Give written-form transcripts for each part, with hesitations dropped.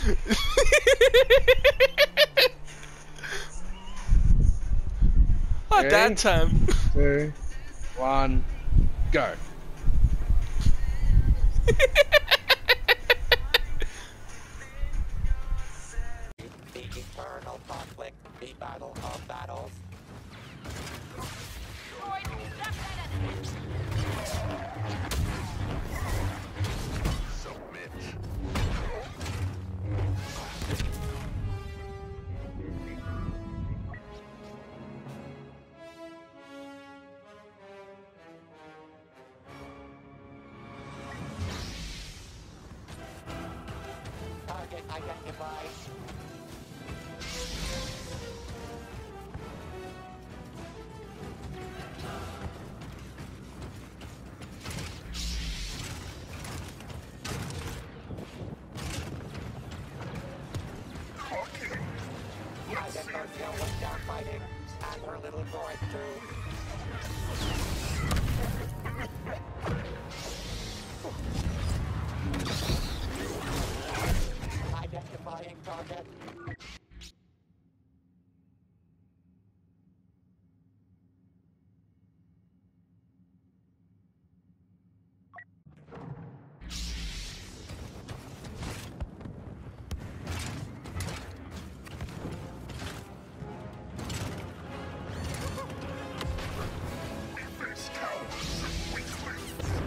Oh, dad time. 2, 1, go. The eternal conflict, the battle of battles. Submit. Target identified. Agent Garcia was down fighting, and her little droid too. Identifying target. This counts. Weakly.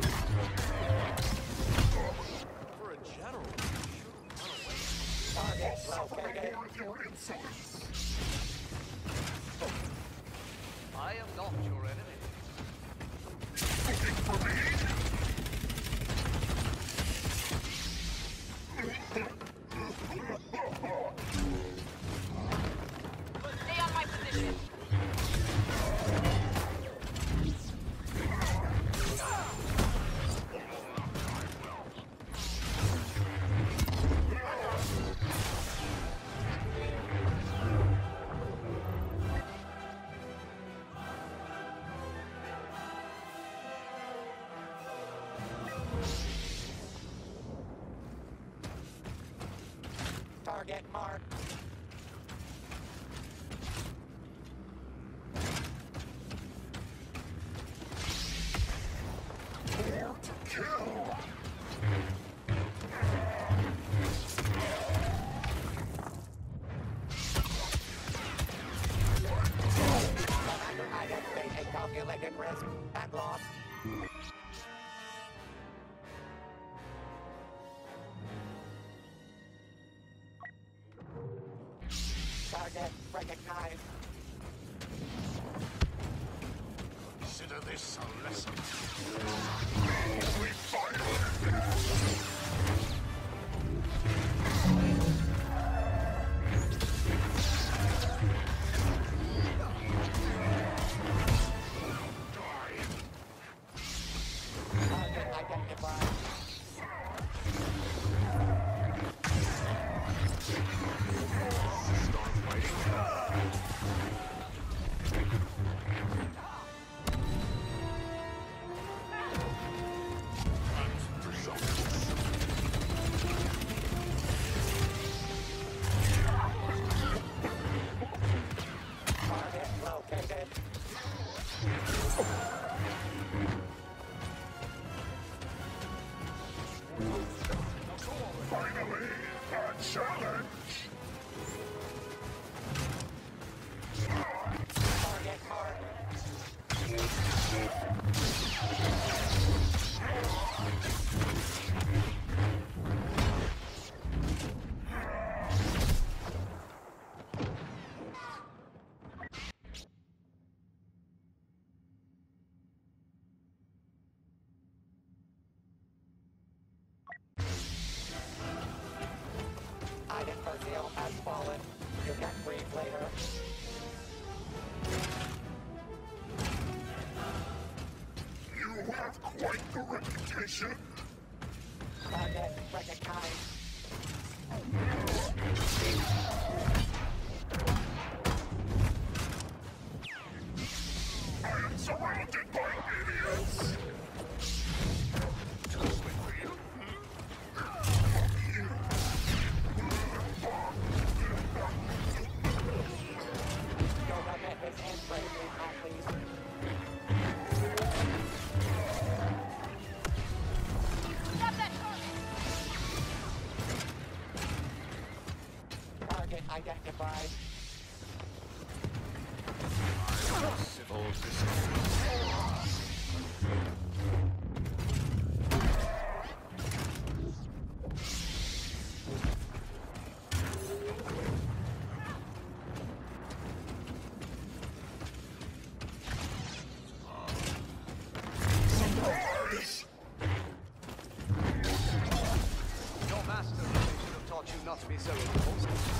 For a general, Target located. with your insolence. I am not your enemy. Looking for me? Stay on my position. Target marked. Or to kill. Commander identified a calculated risk and loss. Target recognized. Consider this a lesson. We fire. Target identified. Start fighting. Target located. Finally, a challenge. Target marked. Iden Percival has fallen. You can breathe later. You have quite the reputation. Target recognized. I am surrounded by idiots. Too quickly. identified. Civil disobedience. Your master should have taught you not to be so impulsive.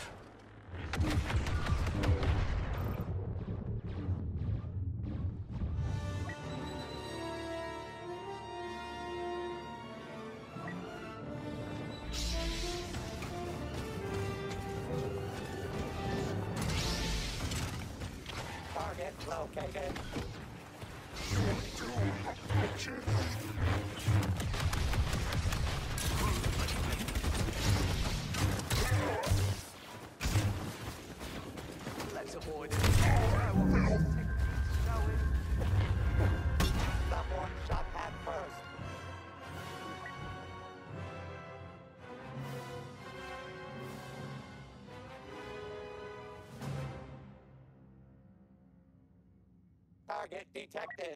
Target located. Let's avoid it. Shall we? Someone shot head first. Target detected.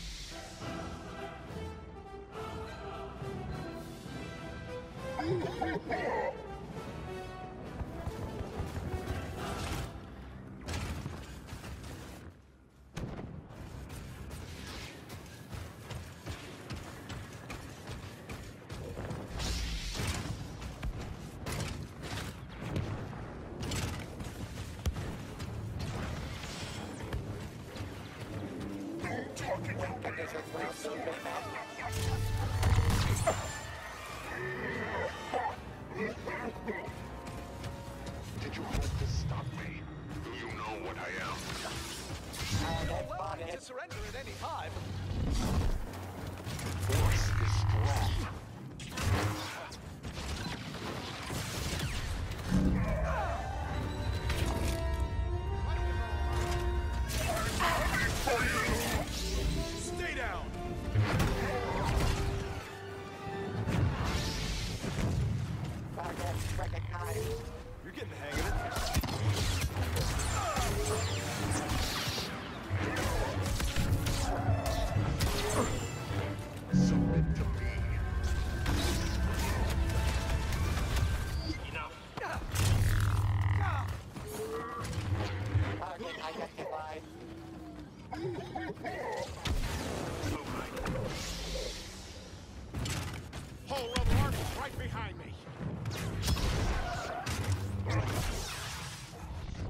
Conditions will soon be met. Did you hope to stop me? Do you know what I am? Target Welcome to spotted. surrender at any time. Force is strong. Stay down! Target recognized. You're getting the hang of it. Submit to me. Target identified. Whole rebel army right behind me.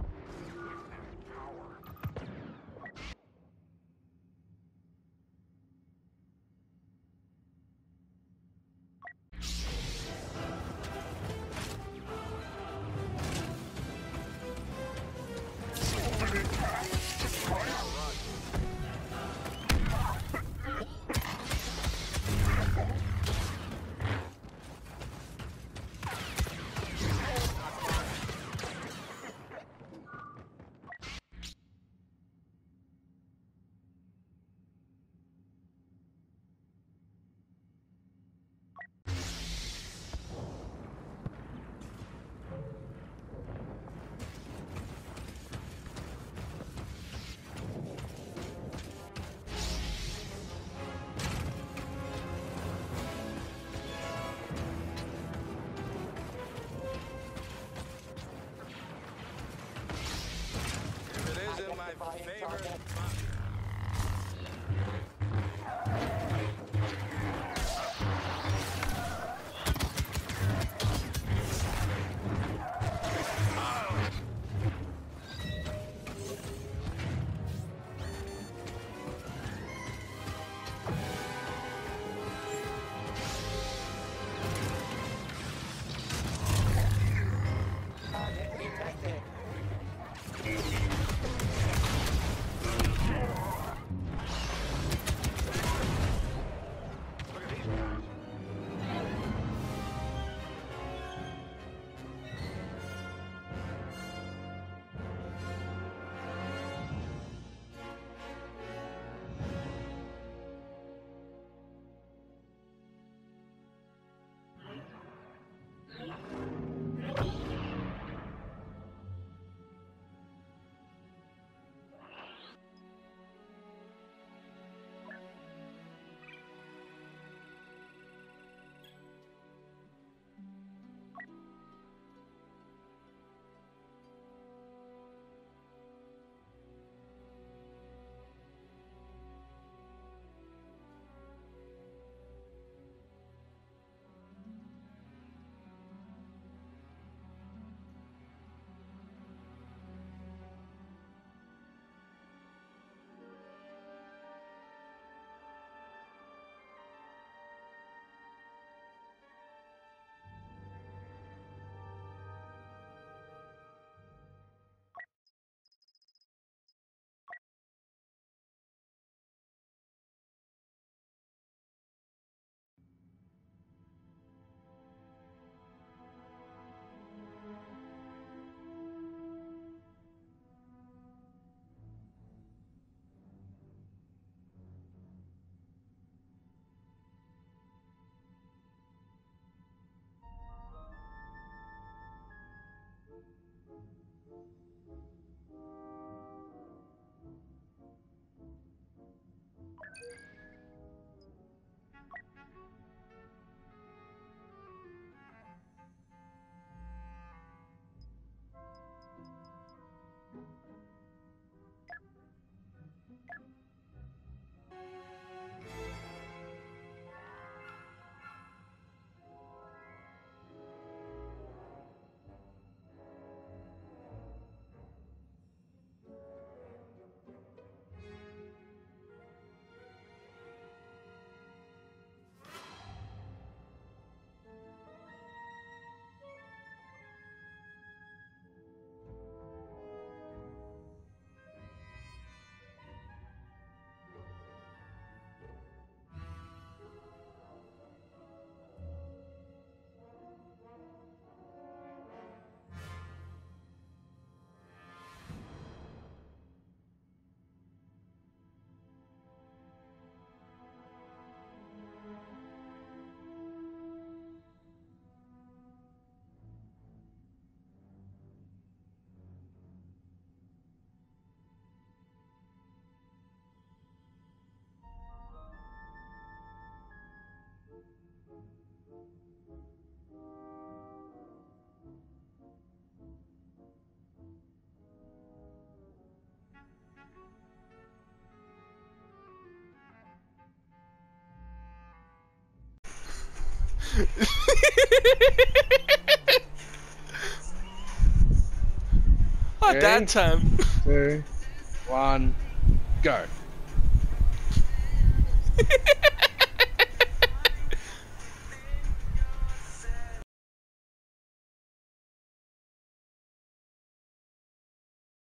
Not that time. 2, 1, go.